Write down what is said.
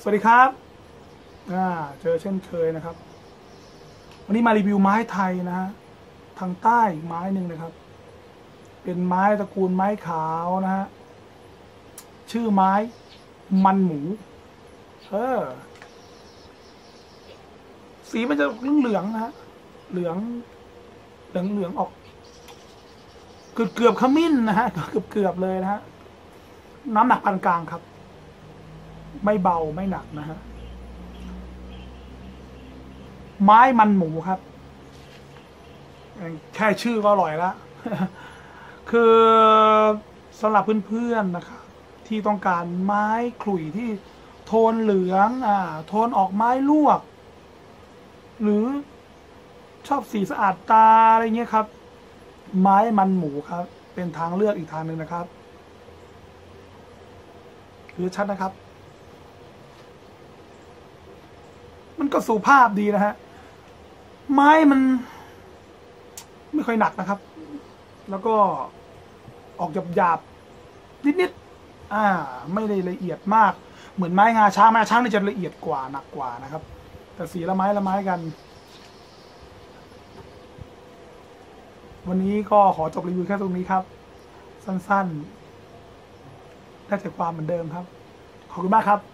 สวัสดีครับเจอเช่นเคยนะครับวันนี้มารีวิวไม้ไทยนะฮะทางใต้อีกไม้หนึ่งนะครับเป็นไม้ตระกูลไม้ขาวนะฮะชื่อไม้มันหมูสีมันจะเหลืองนะฮะเหลืองออกเกือบขมิ้นนะฮะเกือบเลยนะฮะน้ำหนักปานกลางครับไม่เบาไม่หนักนะฮะไม้มันหมูครับแค่ชื่อก็อร่อยแล้ว คือสำหรับเพื่อนๆนะครับที่ต้องการไม้ขลุ่ยที่โทนเหลืองโทนออกไม้ลวกหรือชอบสีสะอาดตาอะไรเงี้ยครับไม้มันหมูครับเป็นทางเลือกอีกทางหนึ่งนะครับคือชัดนะครับมันก็สุภาพดีนะฮะไม้มันไม่ค่อยหนักนะครับแล้วก็ออกหยาบนิดไม่ได้ละเอียดมากเหมือนไม้งาช้างนี่จะละเอียดกว่าหนักกว่านะครับแต่สีละไม้กันวันนี้ก็ขอจบรีวิวแค่ตรงนี้ครับสั้นๆได้แต่ความเหมือนเดิมครับขอบคุณมากครับ